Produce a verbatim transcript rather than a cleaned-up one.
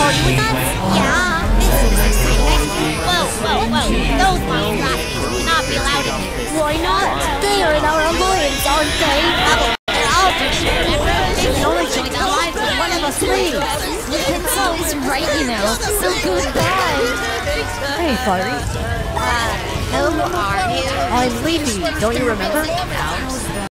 party with us? Yeah, this is exciting. Whoa, whoa, whoa. Those monstrosities cannot be allowed in here. Why not? They are in our alliance, aren't they? Oh, they're all pretty sure, remember? They can only join the alliance if one of us leaves. Pencil is right, you know. So goodbye. Hey, Fiery. Uh, who are you? I'm Leafy, don't you remember? No.